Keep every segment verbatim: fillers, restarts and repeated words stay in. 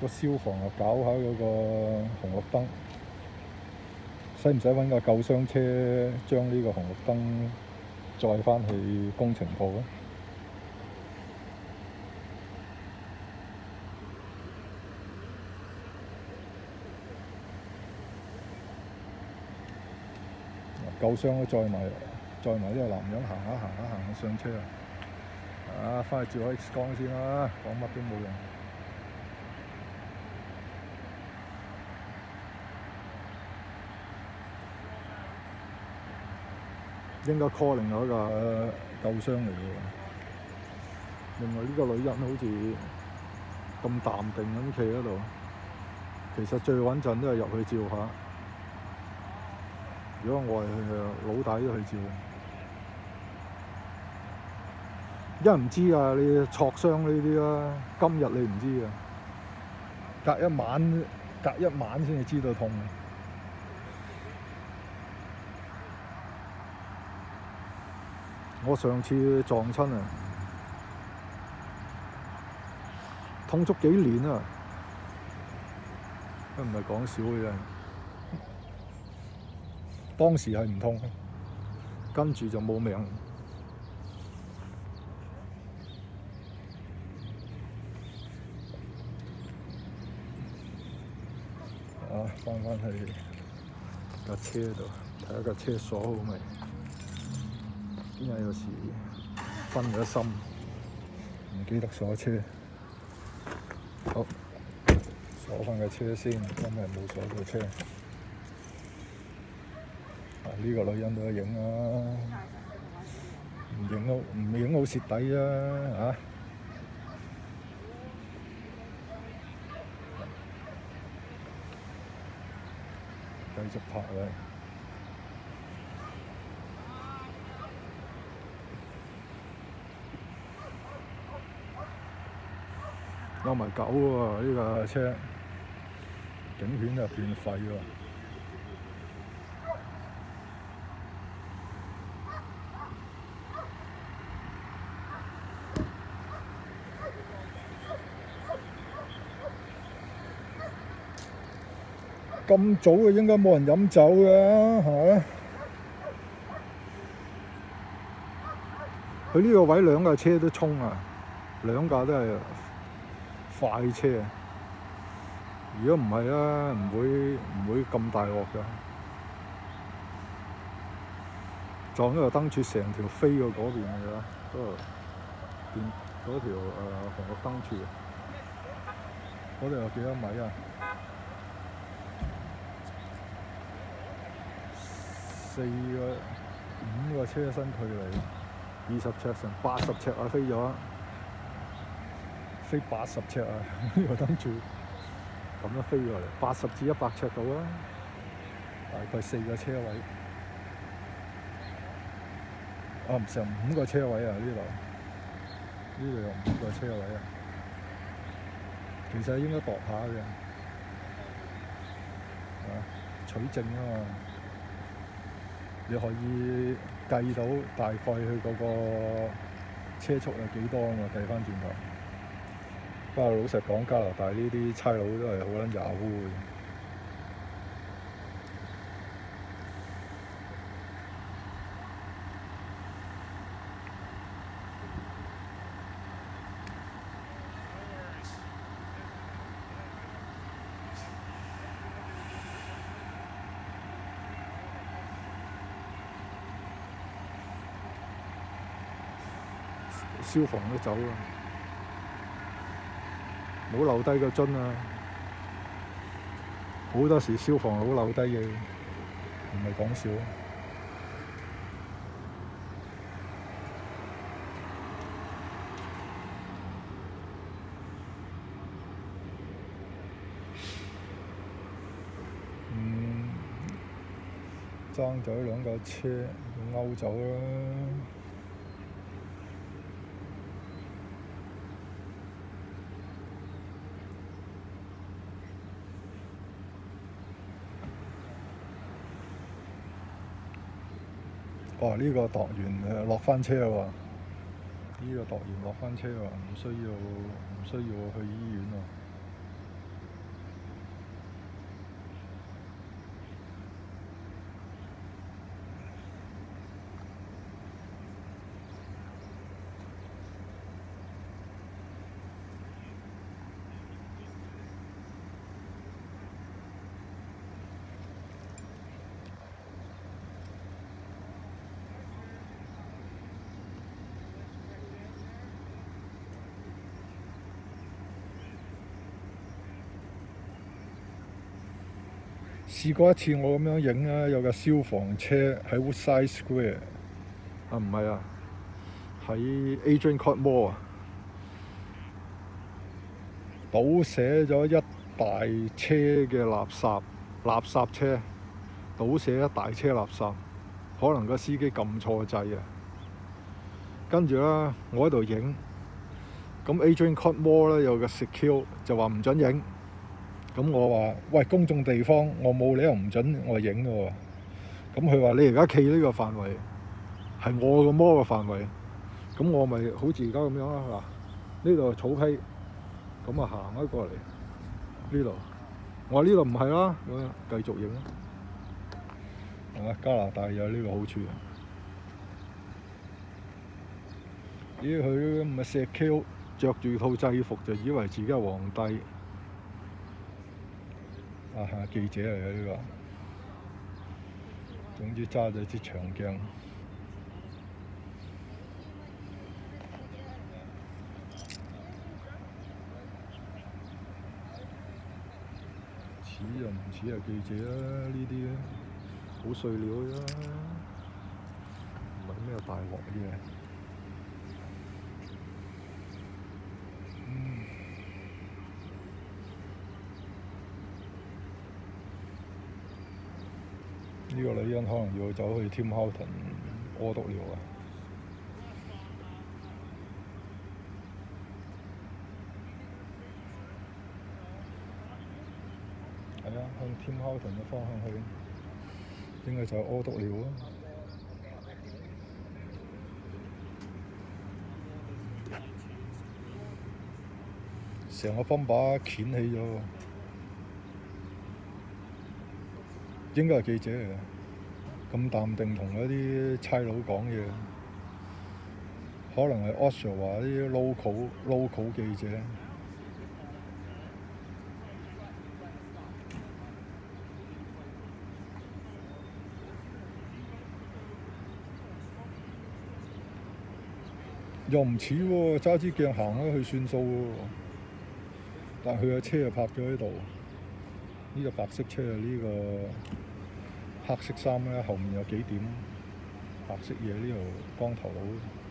個消防啊，搞下嗰個紅綠燈，使唔使揾架救傷車將呢個紅綠燈載返去工程鋪咧？救傷都載埋載埋呢個男人行下行下行下上車啊！啊，翻去照下 X 光先啦，講乜都冇用。應該 call 另外一架救傷嚟嘅喎。另外呢個女人好似咁淡定咁企喺度，其實最穩陣都係入去照下。如果我係老大都去照，因為唔知啊，你挫傷呢啲啦，今日你唔知啊，隔一晚隔一晚先至知道痛。我上次撞親啊，痛足幾年啊，都唔係講笑嘅啫。當時係唔痛，跟住就冇命。啊，翻返去架車度睇下架車鎖好未？因為有時分咗心，唔記得鎖車。好，鎖翻架車先，真係冇鎖到車。啊，呢個女人都影啊，唔影都唔影好蝕底啊！嚇，繼續拍佢。有埋狗喎，呢架車警犬就變廢喎。咁早嘅應該冇人飲酒嘅，係咪？佢呢個位兩架車都衝啊，兩架都係快車。如果唔係咧，唔會唔會咁大鑊㗎。撞咗個燈柱，成條飛過嗰邊㗎啦，嗰度電嗰條誒紅綠燈柱，嗰度有幾多米啊？四個五個車身距離，二十尺成八十尺啊，飛咗，飛八十尺啊！呢個燈柱咁樣飛過嚟，八十至一百尺度啦，大概四個車位。啊，唔成五個車位啊！呢度呢度有五個車位啊！其實應該度下嘅，啊，取證啊嘛。你可以計到大概佢嗰個車速有幾多啊嘛，計翻轉頭。不過老實講，加拿大呢啲差佬都係好撚giả污嘅。消防都走啦，冇留低個樽啊！好多時消防佬留低嘅，唔係講笑。嗯，爭咗兩架車勾走啦。哦，呢、這個度完誒落翻車喎，呢、這個度完落翻車喎，唔需要唔需要去醫院喎。 試過一次我咁樣影啊，有架消防車喺 Woodside Square 啊，唔係啊，喺 Adrian Court Mall 啊，倒瀉咗一大車嘅垃圾，垃圾車倒瀉一大車垃圾，可能個司機撳錯掣啊。跟住咧，我喺度影，咁 Adrian Court Mall 咧有個 secure 就話唔準影。咁我話：喂，公眾地方，我冇理由唔準我影嘅喎。咁佢話：你而家企呢個範圍係我個摩嘅範圍，咁我咪好似而家咁樣啦。嗱，呢度草皮，咁啊行咗過嚟呢度。我話呢度唔係啦，咁樣繼續影啦。啊，加拿大有呢個好處。咦，佢唔係石 Q，着住套制服就以為自己係皇帝。啊，係記者嚟嘅呢個，總之揸咗支長鏡。似又唔似係記者啦，呢啲好碎料啫，唔係咩大鑊嘢。呢個女人可能要走去 Tim Horton 屙督尿啊！係啊，向 Tim Horton 嘅方向去，應該就係屙督尿啊！成個泵把攆起咗喎，應該係記者嚟嘅。咁淡定同嗰啲差佬講嘢，可能係 Oshawa 啲 local local 記者。又唔似喎，揸支鏡行咗去算數喎。但係佢嘅車就泊咗喺度。呢個白色車啊，呢個黑色衫咧，後面有幾點白色嘢，呢度光頭佬。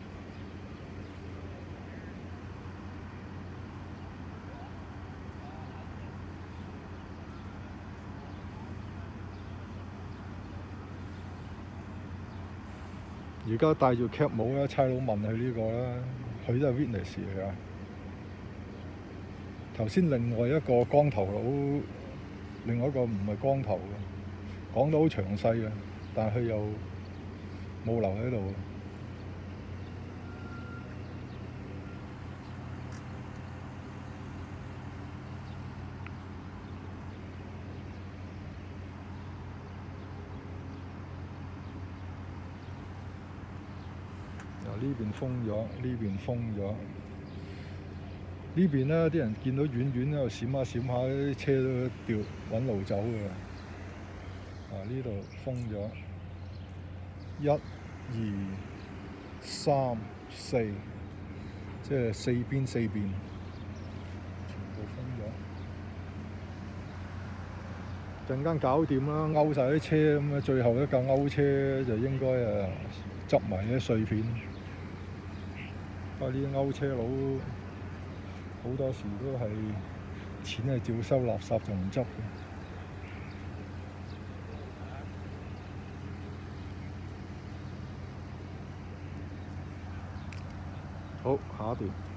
而家戴住 cap 帽咧，差佬問佢呢個啦，佢都係 witness 嚟㗎。頭先另外一個光頭佬，另外一個唔係光頭嘅，講得好詳細嘅，但係佢又冇留喺度。嗱，呢邊封咗，呢邊封咗。呢邊呢啲人見到遠遠喺度閃下閃下，啲車都掉揾路走㗎。啊，呢度封咗，一、二、三、四，即係四邊四邊，全部封咗。陣間搞掂啦，勾晒啲車咁啊，最後一架勾車就應該誒執埋啲碎片。啊，呢啲勾車佬〜好多時都係錢係照收，垃圾就唔執嘅。好，下一段。